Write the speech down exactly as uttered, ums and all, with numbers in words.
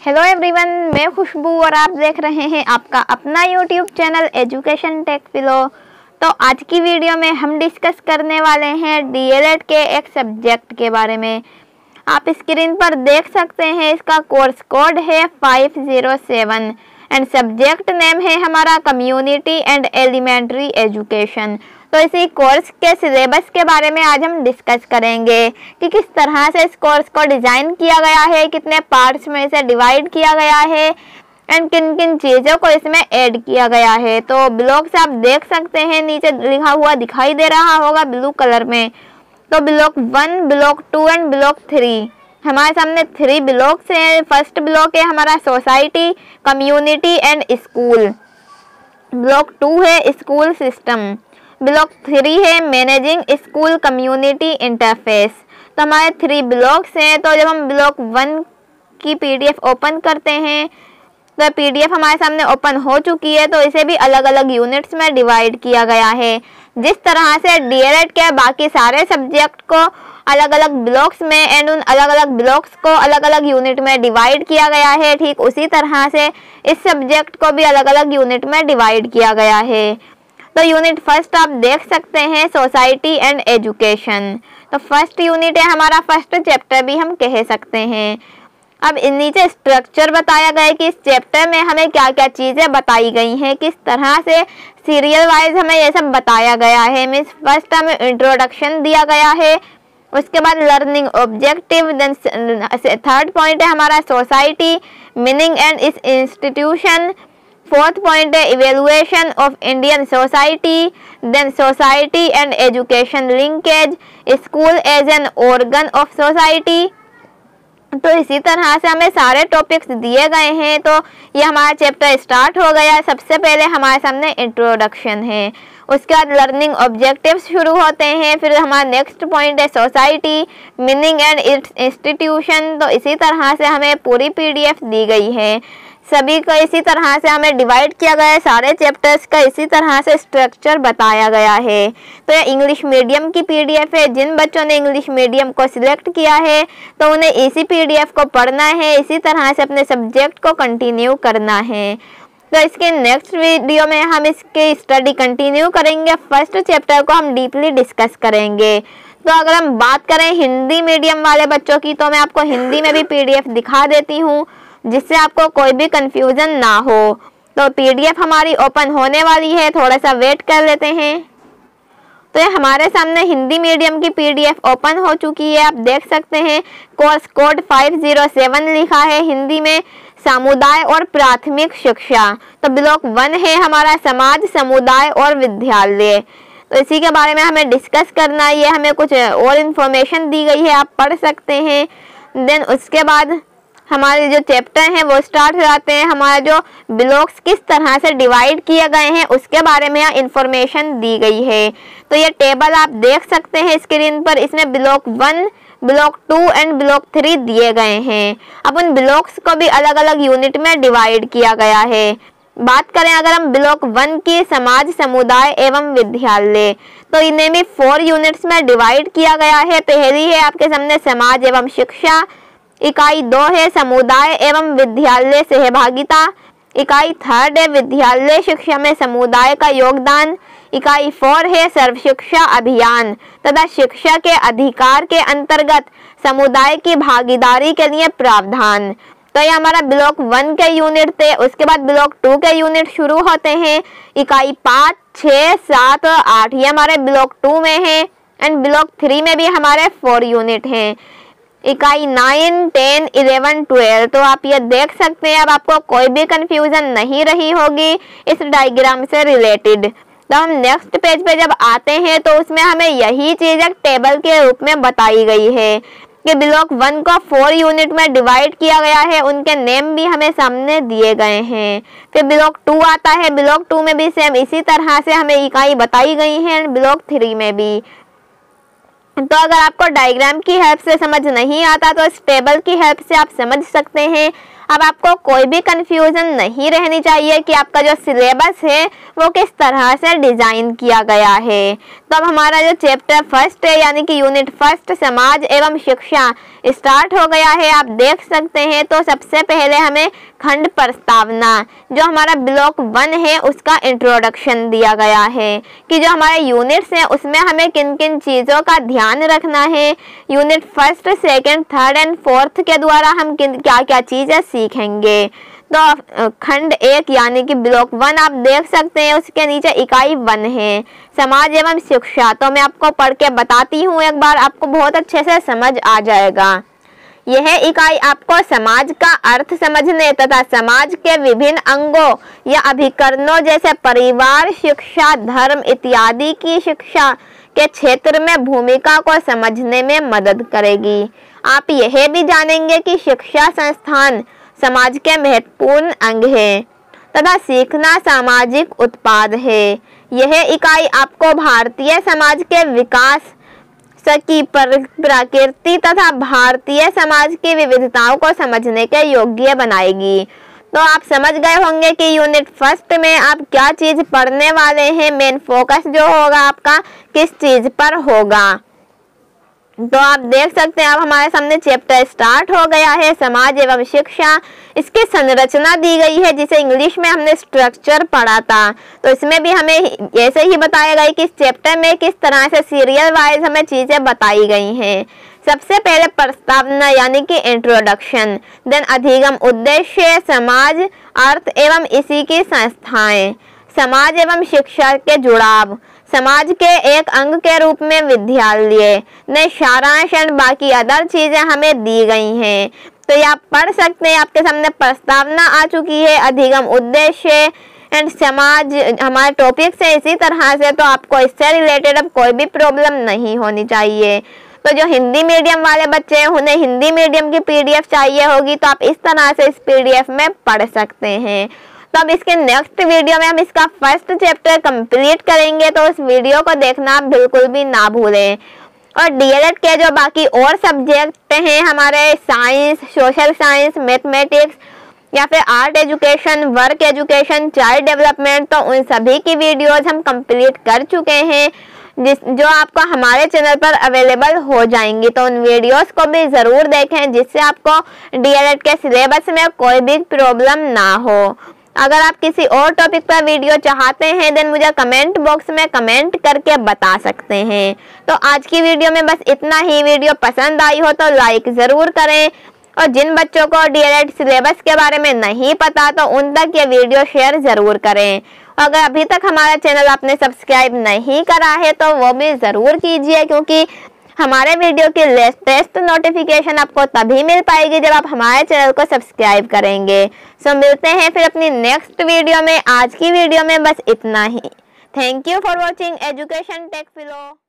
Hello everyone, मैं खुशबू और आप देख रहे हैं आपका अपना YouTube channel education tech philo. तो आज की वीडियो में हम डिस्कस करने वाले हैं डीएलएड के एक सब्जेक्ट के बारे में। आप स्क्रीन पर देख सकते हैं, इसका कोर्स कोड है five zero seven and subject name है हमारा कम्युनिटी एंड एलिमेंट्री एजुकेशन। तो इसी कोर्स के सिलेबस के बारे में आज हम डिस्कस करेंगे कि किस तरह से इस कोर्स को डिज़ाइन किया गया है, कितने पार्ट्स में इसे डिवाइड किया गया है एंड किन किन चीज़ों को इसमें ऐड किया गया है। तो ब्लॉक्स आप देख सकते हैं, नीचे लिखा हुआ दिखाई दे रहा होगा ब्लू कलर में। तो block one, block two and block three, हमारे सामने थ्री ब्लॉक्स हैं। फर्स्ट ब्लॉक है हमारा society, community and school. Block two है स्कूल सिस्टम। ब्लॉक थ्री है मैनेजिंग स्कूल कम्युनिटी इंटरफेस। तो हमारे थ्री ब्लॉक्स हैं। तो जब हम ब्लॉक वन की पीडीएफ ओपन करते हैं तो पीडीएफ हमारे सामने ओपन हो चुकी है। तो इसे भी अलग अलग यूनिट्स में डिवाइड किया गया है। जिस तरह से डीएलएड के बाकी सारे सब्जेक्ट को अलग अलग ब्लॉक्स में एंड उन अलग अलग ब्लॉक्स को अलग अलग यूनिट में डिवाइड किया गया है, ठीक उसी तरह से इस सब्जेक्ट को भी अलग अलग यूनिट में डिवाइड किया गया है। तो यूनिट फर्स्ट आप देख सकते हैं सोसाइटी एंड एजुकेशन। तो फर्स्ट यूनिट है हमारा, फर्स्ट चैप्टर भी हम कह सकते हैं। अब नीचे स्ट्रक्चर बताया गया है कि इस चैप्टर में हमें क्या क्या चीज़ें बताई गई हैं, किस तरह से सीरियल वाइज हमें ये सब बताया गया है। मीन्स फर्स्ट हमें इंट्रोडक्शन दिया गया है, उसके बाद learning objective, then third point है हमारा society, meaning and its institution, fourth point है evaluation of Indian society, then society and education linkage, school as an organ of society. तो इसी तरह से हमें सारे टॉपिक्स दिए गए हैं। तो ये हमारा चैप्टर स्टार्ट हो गया। सबसे पहले हमारे सामने इंट्रोडक्शन है, उसके बाद लर्निंग ऑब्जेक्टिव्स शुरू होते हैं, फिर हमारा नेक्स्ट पॉइंट है society, meaning and its institution. तो इसी तरह से हमें पूरी पीडीएफ दी गई है। सभी को इसी तरह से हमें डिवाइड किया गया है, सारे चैप्टर्स का इसी तरह से स्ट्रक्चर बताया गया है। तो ये इंग्लिश मीडियम की पीडीएफ है। जिन बच्चों ने इंग्लिश मीडियम को सिलेक्ट किया है तो उन्हें इसी पीडीएफ को पढ़ना है, इसी तरह से अपने सब्जेक्ट को कंटिन्यू करना है। तो इसके नेक्स्ट वीडियो में हम इसकी स्टडी कंटिन्यू करेंगे। फर्स्ट चैप्टर को हम डीपली डिस्कस करेंगे। तो अगर हम बात करें हिंदी मीडियम वाले बच्चों की, तो मैं आपको हिंदी में भी पीडीएफ दिखा देती हूँ जिससे आपको कोई भी कंफ्यूजन ना हो। तो पीडीएफ हमारी ओपन होने वाली है, थोड़ा सा वेट कर लेते हैं। तो ये हमारे सामने हिंदी मीडियम की पीडीएफ ओपन हो चुकी है। आप देख सकते हैं course code five zero seven लिखा है हिंदी में, समुदाय और प्राथमिक शिक्षा। तो ब्लॉक वन है हमारा समाज, समुदाय और विद्यालय। तो इसी के बारे में हमें डिस्कस करना है। ये हमें कुछ और इन्फॉर्मेशन दी गई है, आप पढ़ सकते हैं। देन उसके बाद हमारे जो चैप्टर हैं वो स्टार्ट हो जाते हैं। हमारा जो ब्लॉक्स किस तरह से डिवाइड किए गए हैं उसके बारे में यहाँ इंफॉर्मेशन दी गई है। तो ये टेबल आप देख सकते हैं स्क्रीन पर, इसमें block one, block two and block three दिए गए हैं। अब उन ब्लॉक्स को भी अलग अलग यूनिट में डिवाइड किया गया है। बात करें अगर हम ब्लॉक वन की, समाज, समुदाय एवं विद्यालय, तो इन्हें भी फोर यूनिट्स में डिवाइड किया गया है। पहली है आपके सामने समाज एवं शिक्षा, इकाई दो है समुदाय एवं विद्यालय सहभागिता, इकाई थर्ड है विद्यालय शिक्षा में समुदाय का योगदान, इकाई फोर है सर्व शिक्षा अभियान तथा शिक्षा के अधिकार के अंतर्गत समुदाय की भागीदारी के लिए प्रावधान। तो ये हमारा ब्लॉक वन के यूनिट थे। उसके बाद ब्लॉक टू के यूनिट शुरू होते हैं। इकाई पाँच, छः, सात और आठ ये हमारे ब्लॉक टू में है एंड ब्लॉक थ्री में भी हमारे फोर यूनिट हैं। इकाई नाइन, टेन, इलेवन, ट्वेल्व। तो आप ये देख सकते हैं, अब आपको कोई भी कंफ्यूजन नहीं रही होगी इस डायग्राम से रिलेटेड। तो हम नेक्स्ट पेज पे जब आते हैं तो उसमें हमें यही चीज़ एक टेबल के रूप में बताई गई है कि ब्लॉक वन को फोर यूनिट में डिवाइड किया गया है, उनके नेम भी हमें सामने दिए गए हैं। फिर ब्लॉक टू आता है, ब्लॉक टू में भी सेम इसी तरह से हमें इकाई बताई गई है एंड ब्लॉक थ्री में भी। तो अगर आपको डायग्राम की हेल्प से समझ नहीं आता तो इस टेबल की हेल्प से आप समझ सकते हैं। अब आपको कोई भी कंफ्यूजन नहीं रहनी चाहिए कि आपका जो सिलेबस है वो किस तरह से डिज़ाइन किया गया है। तो अब हमारा जो चैप्टर फर्स्ट है यानी कि यूनिट फर्स्ट समाज एवं शिक्षा स्टार्ट हो गया है। आप देख सकते हैं तो सबसे पहले हमें खंड प्रस्तावना जो हमारा ब्लॉक वन है उसका इंट्रोडक्शन दिया गया है कि जो हमारे यूनिट्स हैं उसमें हमें किन किन चीज़ों का ध्यान रखना है। Unit first, second, third and fourth के द्वारा हम किन क्या क्या चीज़ें सीखेंगे। तो खंड एक यानी कि ब्लॉक वन आप देख सकते हैं, उसके नीचे इकाई वन है समाज एवं शिक्षा। तो मैं आपको पढ़ के बताती हूँ एक बार, आपको बहुत अच्छे से समझ आ जाएगा। यह इकाई आपको समाज का अर्थ समझने तथा समाज के विभिन्न अंगों या अभिकरणों जैसे परिवार, शिक्षा, धर्म इत्यादि की शिक्षा के क्षेत्र में भूमिका को समझने में मदद करेगी। आप यह भी जानेंगे कि शिक्षा संस्थान समाज के महत्वपूर्ण अंग है तथा सीखना सामाजिक उत्पाद है। यह इकाई आपको भारतीय समाज के विकास की प्रकृति तथा भारतीय समाज की विविधताओं को समझने के योग्य बनाएगी। तो आप समझ गए होंगे कि यूनिट फर्स्ट में आप क्या चीज़ पढ़ने वाले हैं, मेन फोकस जो होगा आपका किस चीज़ पर होगा। तो आप देख सकते हैं अब हमारे सामने चैप्टर स्टार्ट हो गया है समाज एवं शिक्षा। इसकी संरचना दी गई है जिसे इंग्लिश में हमने स्ट्रक्चर पढ़ा था। तो इसमें भी हमें ऐसे ही बताया गया कि इस चैप्टर में किस तरह से सीरियल वाइज हमें चीज़ें बताई गई हैं। सबसे पहले प्रस्तावना यानी कि इंट्रोडक्शन, देन अधिगम, उद्देश्य, समाज, अर्थ एवं इसी की संस्थाएं, समाज एवं शिक्षा के जुड़ाव, समाज के एक अंग के रूप में विद्यालय ने सारांश एंड बाकी अदर चीज़ें हमें दी गई हैं। तो ये आप पढ़ सकते हैं। आपके सामने प्रस्तावना आ चुकी है, अधिगम, उद्देश्य एंड समाज हमारे टॉपिक से इसी तरह से। तो आपको इससे रिलेटेड अब कोई भी प्रॉब्लम नहीं होनी चाहिए। तो जो हिंदी मीडियम वाले बच्चे हैं उन्हें हिंदी मीडियम की पीडीएफ चाहिए होगी, तो आप इस तरह से इस पीडीएफ में पढ़ सकते हैं। तो अब इसके नेक्स्ट वीडियो में हम इसका फर्स्ट चैप्टर कंप्लीट करेंगे, तो उस वीडियो को देखना आप बिल्कुल भी ना भूलें। और डीएलएड के जो बाकी और सब्जेक्ट हैं हमारे साइंस, सोशल साइंस, मैथमेटिक्स या फिर art education, work education, child development, तो उन सभी की वीडियोज हम कंप्लीट कर चुके हैं जिस जो आपको हमारे चैनल पर अवेलेबल हो जाएंगी। तो उन वीडियोस को भी ज़रूर देखें जिससे आपको डीएलएड के सिलेबस में कोई भी प्रॉब्लम ना हो। अगर आप किसी और टॉपिक पर वीडियो चाहते हैं देन मुझे कमेंट बॉक्स में कमेंट करके बता सकते हैं। तो आज की वीडियो में बस इतना ही। वीडियो पसंद आई हो तो लाइक ज़रूर करें, और जिन बच्चों को डीएलएड सिलेबस के बारे में नहीं पता तो उन तक ये वीडियो शेयर ज़रूर करें। अगर अभी तक हमारा चैनल आपने सब्सक्राइब नहीं करा है तो वो भी ज़रूर कीजिए, क्योंकि हमारे वीडियो की लेटेस्ट नोटिफिकेशन आपको तभी मिल पाएगी जब आप हमारे चैनल को सब्सक्राइब करेंगे। सो मिलते हैं फिर अपनी नेक्स्ट वीडियो में। आज की वीडियो में बस इतना ही। Thank you for watching education tech फिलो।